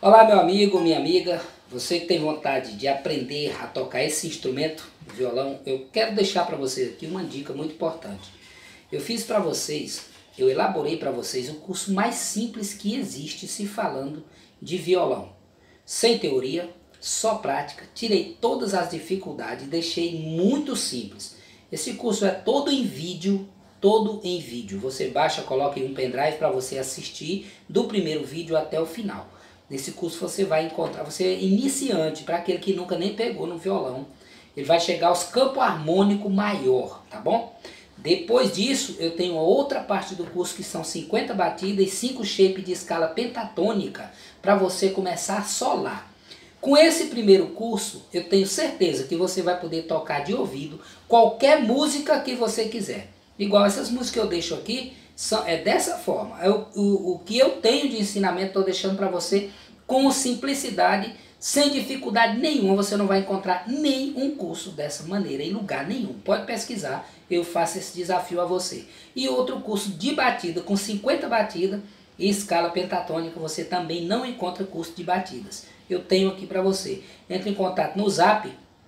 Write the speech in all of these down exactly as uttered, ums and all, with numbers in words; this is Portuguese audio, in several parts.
Olá, meu amigo, minha amiga, você que tem vontade de aprender a tocar esse instrumento, o violão, eu quero deixar para vocês aqui uma dica muito importante. Eu fiz para vocês, eu elaborei para vocês o curso mais simples que existe se falando de violão. Sem teoria, só prática, tirei todas as dificuldades e deixei muito simples. Esse curso é todo em vídeo, todo em vídeo. Você baixa, coloca em um pendrive para você assistir do primeiro vídeo até o final. Nesse curso você vai encontrar, você é iniciante, para aquele que nunca nem pegou no violão. Ele vai chegar aos campos harmônicos maior, tá bom? Depois disso, eu tenho outra parte do curso que são cinquenta batidas e cinco shapes de escala pentatônica para você começar a solar. Com esse primeiro curso, eu tenho certeza que você vai poder tocar de ouvido qualquer música que você quiser. Igual essas músicas que eu deixo aqui, são, é dessa forma. Eu, o, o que eu tenho de ensinamento, estou deixando para você com simplicidade, sem dificuldade nenhuma. Você não vai encontrar nenhum curso dessa maneira em lugar nenhum. Pode pesquisar, eu faço esse desafio a você. E outro curso de batida, com cinquenta batidas e escala pentatônica, você também não encontra curso de batidas. Eu tenho aqui para você. Entre em contato no Zap,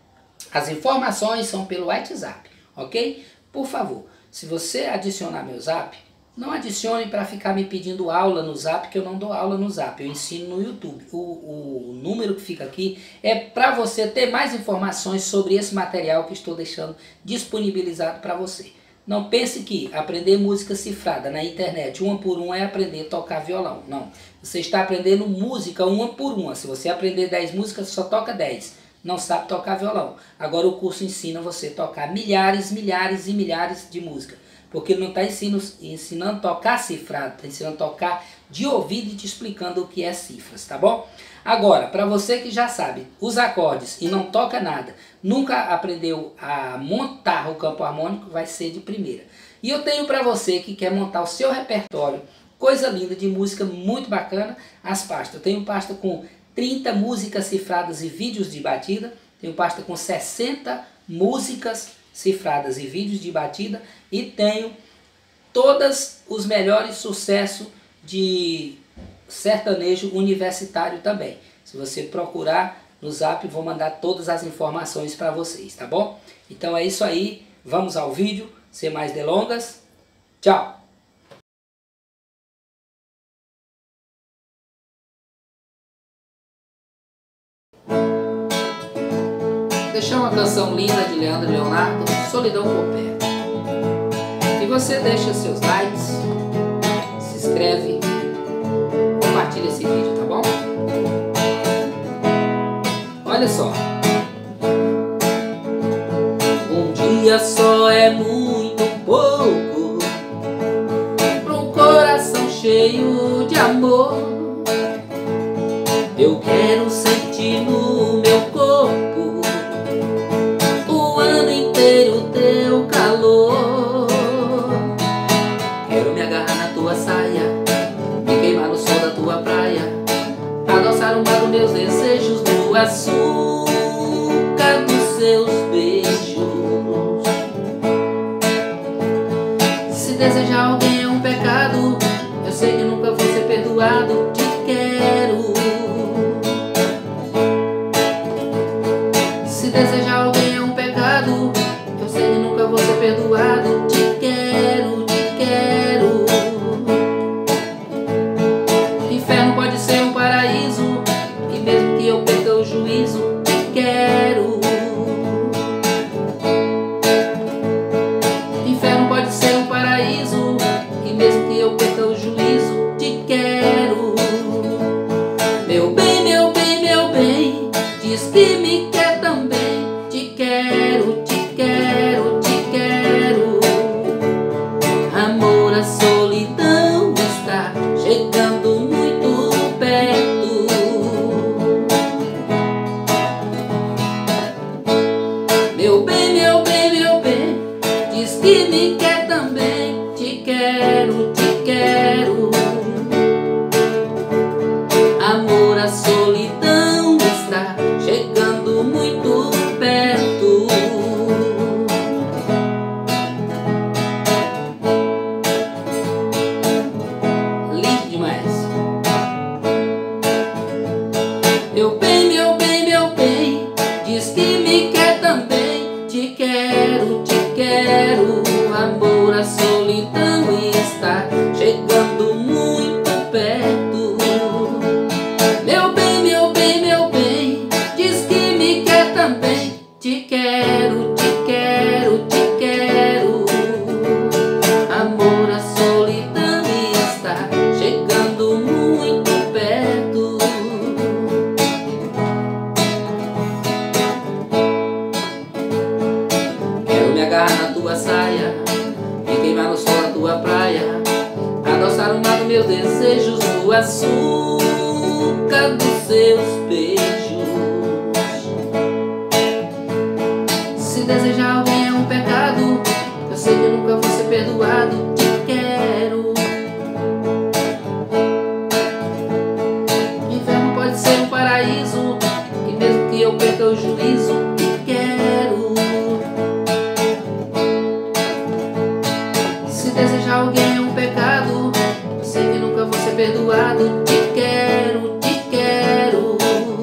as informações são pelo WhatsApp, ok? Por favor, se você adicionar meu Zap, não adicione para ficar me pedindo aula no Zap, que eu não dou aula no Zap, eu ensino no YouTube. O, o número que fica aqui é para você ter mais informações sobre esse material que estou deixando disponibilizado para você. Não pense que aprender música cifrada na internet, uma por uma, é aprender a tocar violão. Não, você está aprendendo música uma por uma. Se você aprender dez músicas, só toca dez. Não sabe tocar violão. Agora o curso ensina você a tocar milhares, milhares e milhares de músicas. Porque ele não está ensinando, ensinando a tocar cifrado, está ensinando a tocar de ouvido e te explicando o que é cifras, tá bom? Agora, para você que já sabe os acordes e não toca nada, nunca aprendeu a montar o campo harmônico, vai ser de primeira. E eu tenho para você que quer montar o seu repertório, coisa linda de música muito bacana, as pastas. Eu tenho pasta com trinta músicas cifradas e vídeos de batida, tenho pasta com sessenta músicas cifradas e vídeos de batida, e tenho todos os melhores sucessos de sertanejo universitário também. Se você procurar no Zap, vou mandar todas as informações para vocês, tá bom? Então é isso aí, vamos ao vídeo, sem mais delongas, tchau! Deixar uma canção linda de Leandro e Leonardo, Solidão por Perto. E você deixa seus likes, se inscreve, compartilha esse vídeo, tá bom? Olha só. Um dia só é muito pouco para um coração cheio de amor. Eu quero sentir no meu corpo o ano inteiro teu calor. Quero me agarrar na tua saia, me queimar no sol da tua praia, adoçar um dos meus desejos, do açúcar dos seus beijos. Se desejar alguém é um pecado, eu sei que nunca vou ser perdoado. Te quero. Se desejar alguém é um pecado, eu sei que nunca vou ser perdoado. Te quero, te quero. O inferno pode ser um paraíso, e mesmo que eu perca o juízo, te quero. O inferno pode ser um paraíso, e mesmo que eu perca o juízo, te quero. Meu bem, meu bem, meu bem, diz que me quer também. Te quero, te quero, te quero. Amor, a solidão está chegando muito perto. Meu bem, meu bem, meu bem, diz que me quer também. Te quero, te quero. Amor, a solidão está chegando muito perto. Lindo demais. meus desejos no açúcar dos seus beijos. Se desejar alguém é um pecado, eu sei que nunca vou ser perdoado. Te quero. O inferno pode ser um paraíso, e mesmo que eu perca o juízo, te quero. Se desejar alguém é um pecado, eu sei que nunca vou ser perdoado. Te quero, te quero.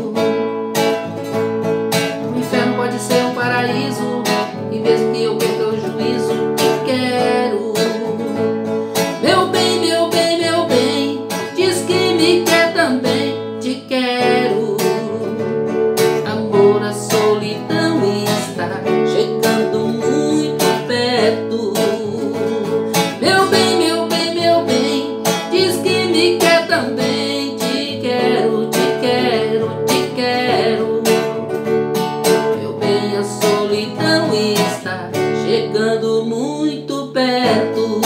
O inferno pode ser um paraíso, e mesmo que eu perca o juízo, te quero. Meu bem, meu bem, meu bem, diz que me quer também. Te quero. Amor, a solidão está chegando muito perto. Meu bem, meu bem, meu bem, diz que me quer também. Te quero, te quero, te quero. Meu bem, a solidão está chegando muito perto.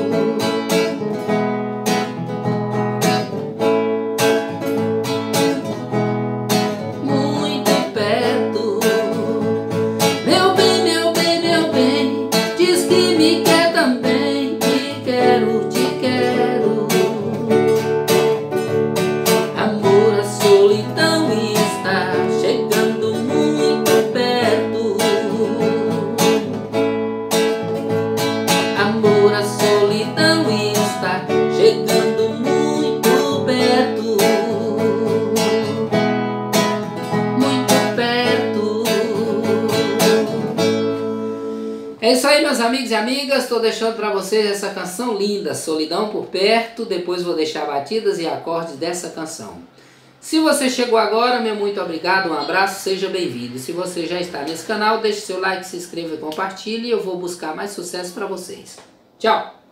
Muito perto. Meu bem, meu bem, meu bem, diz que me quer também. Te quero, te quero. Amor, a solidão está chegando muito perto. Amor, a solidão está chegando muito perto. Muito perto. É isso aí, meus amigos e amigas. Estou deixando para vocês essa canção linda, Solidão por Perto. Depois vou deixar batidas e acordes dessa canção. Se você chegou agora, meu muito obrigado, um abraço, seja bem-vindo. Se você já está nesse canal, deixe seu like, se inscreva e compartilhe. Eu vou buscar mais sucesso para vocês. Tchau!